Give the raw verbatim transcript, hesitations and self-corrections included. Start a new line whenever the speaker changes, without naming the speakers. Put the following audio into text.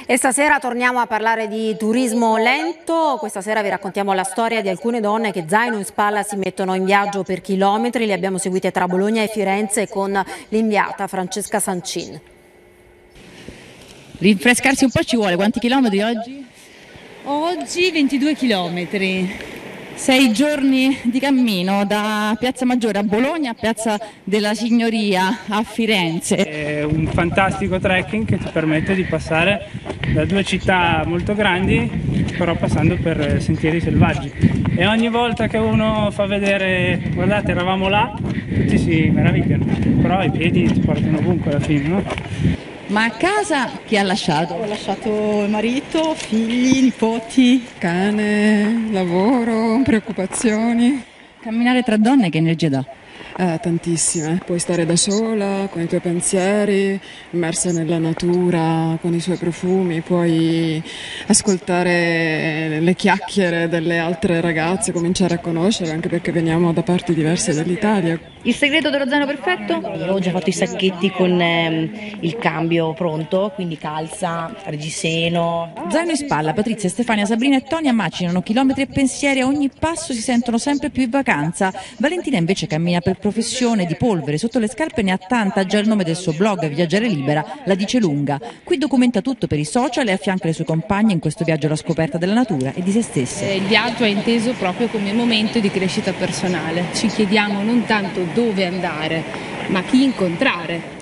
E stasera torniamo a parlare di turismo lento. Questa sera vi raccontiamo la storia di alcune donne che zaino in spalla si mettono in viaggio per chilometri. Le abbiamo seguite tra Bologna e Firenze con l'inviata Francesca Sancin.
Rinfrescarsi un po' ci vuole. Quanti chilometri oggi?
Oggi ventidue chilometri.
Sei giorni di cammino da Piazza Maggiore a Bologna a Piazza della Signoria a Firenze.
È un fantastico trekking che ti permette di passare da due città molto grandi, però passando per sentieri selvaggi. E ogni volta che uno fa vedere, guardate, eravamo là, tutti si meravigliano, però i piedi ti portano ovunque alla fine, no?
Ma a casa chi ha lasciato?
Ho lasciato marito, figli, nipoti.
Cane, lavoro, preoccupazioni.
Camminare tra donne che energia dà?
Eh, tantissime. Puoi stare da sola, con i tuoi pensieri, immersa nella natura, con i suoi profumi, puoi ascoltare le chiacchiere delle altre ragazze, cominciare a conoscere, anche perché veniamo da parti diverse dell'Italia.
Il segreto dello zaino perfetto? Io ho già fatto i sacchetti con ehm, il cambio pronto, quindi calza, reggiseno.
Zaino in spalla, Patrizia, Stefania, Sabrina e Tonia macinano chilometri e pensieri, a ogni passo si sentono sempre più in vacanza. Valentina invece cammina per professione, di polvere, sotto le scarpe ne ha tanta, già il nome del suo blog Viaggiare Libera la dice lunga. Qui documenta tutto per i social e affianca le sue compagne in questo viaggio alla scoperta della natura e di se stesse.
Il viaggio è inteso proprio come momento di crescita personale. Ci chiediamo non tanto dove andare, ma chi incontrare.